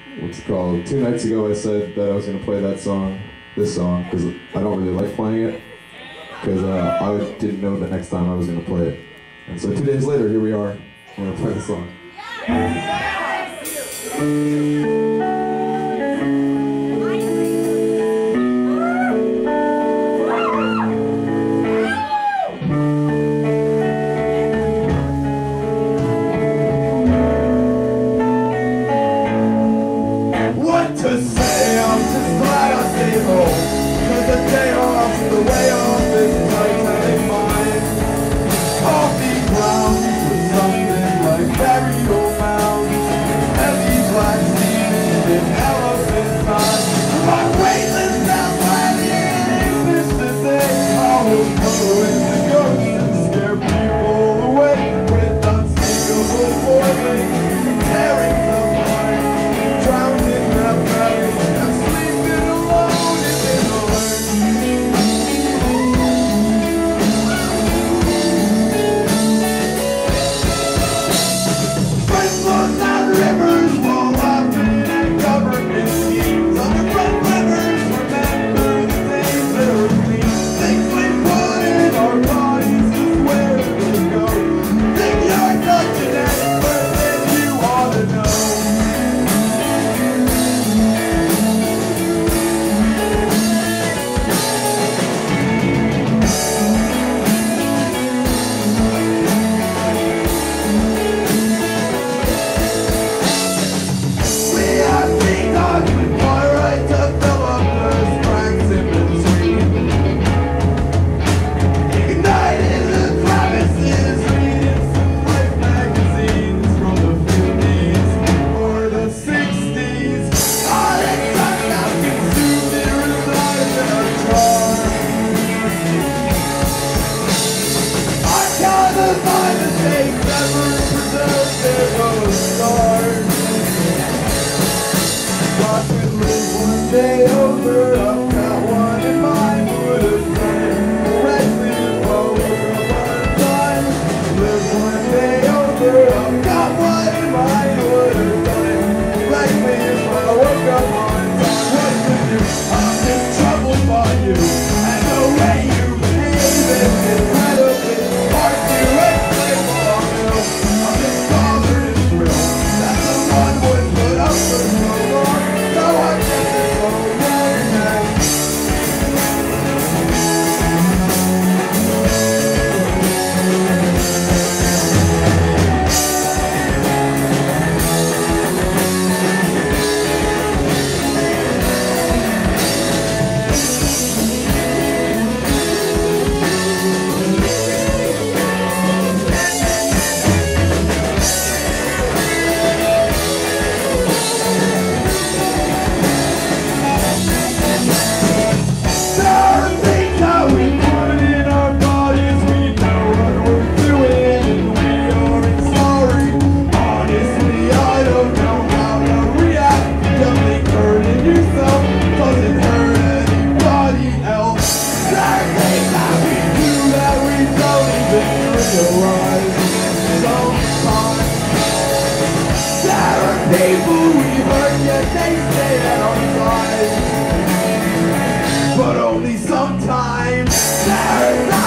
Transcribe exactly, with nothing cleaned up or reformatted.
what's it called? Two nights ago I said that I was going to play that song, this song, because I don't really like playing it, because uh, I didn't know the next time I was going to play it. And so two days later, here we are, we're going to play the song. To say, I'm just glad I stayed home, cause a day off the way off is Titanic mine. Coffee grounds with something like buried old mounds, heavy black semen and elephant signs. My weightless down planning exists today. I will go in the ghost and scare people away with unspeakable boiling, tearing the mind, drowning the I'm sleeping alone in the dark. Friends float down rivers while laughing at government schemes. On the front rivers, remember the days that are clean. Things we put in our bodies is where we go. Think you're not genetic, but then you ought to know. Dogs and Pyrite to fill up the strengths in between. Ignited the crevices, reading some life magazines from the fifties or the sixties. All the time now consumed and resides in our jar. I can't find the mistakes ever preserved their own scars. Thought we'd live one day over, I've got one in mind, would have done it correctly if I were one time. Live one day over, I've got one in mind, would have done it correctly if I woke up on time. What to do? I'm just troubled by you, and the way you behave is incredibly hard to explain. Well, I know I'm just bothered and thrilled that someone would put up for so long. So I guess it's all right now. People we hurt, yet they stay at our side. But only sometimes. There's